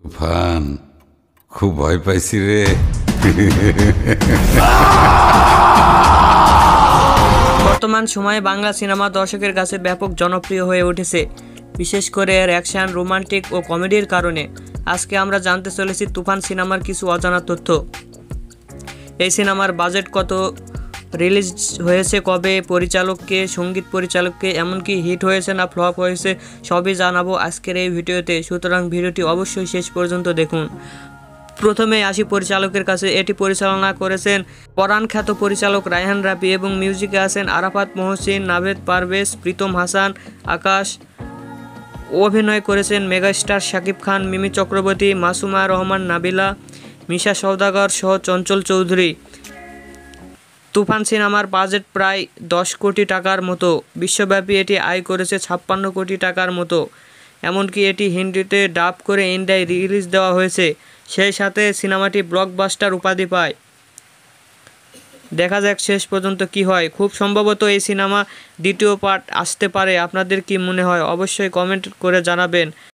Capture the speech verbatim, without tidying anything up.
তুফান খুব ভয় পাইছি রে। বর্তমান সময়ে বাংলা সিনেমা দর্শকের কাছে ব্যাপক জনপ্রিয় হয়ে উঠেছে, বিশেষ করে এর অ্যাকশন, রোমান্টিক ও কমেডির কারণে। আজকে আমরা জানতে চলেছি তুফান সিনেমার কিছু অজানা তথ্য। এই সিনেমার বাজেট কত, রিলিজ হয়েছে কবে, পরিচালককে, সঙ্গীত পরিচালককে, এমনকি হিট হয়েছে না ফ্লপ হয়েছে, সবই জানাবো আজকের এই ভিডিওতে। সুতরাং ভিডিওটি অবশ্যই শেষ পর্যন্ত দেখুন। প্রথমে আসি পরিচালকের কাছে। এটি পরিচালনা করেছেন পরাণ খ্যাত পরিচালক রায়হান রাফি এবং মিউজিকে আছেন আরাফাত মহসিন, নাভেদ পারভেজ, প্রীতম হাসান, আকাশ। অভিনয় করেছেন মেগাস্টার শাকিব খান, মিমি চক্রবর্তী, মাসুমা রহমান, নাবিলা, মিশা সওদাগর সহ চঞ্চল চৌধুরী। তুফান সিনেমার বাজেট প্রায় দশ কোটি টাকার মতো। বিশ্বব্যাপী এটি আয় করেছে ছাপ্পান্ন কোটি টাকার মতো। এমনকি এটি হিন্দিতে ডাব করে ইন্ডিয়ায় রিলিজ দেওয়া হয়েছে। সেই সাথে সিনেমাটি ব্লকবাস্টার উপাধি পায়। দেখা যাক শেষ পর্যন্ত কি হয়। খুব সম্ভবত এই সিনেমা দ্বিতীয় পার্ট আসতে পারে। আপনাদের কি মনে হয় অবশ্যই কমেন্ট করে জানাবেন।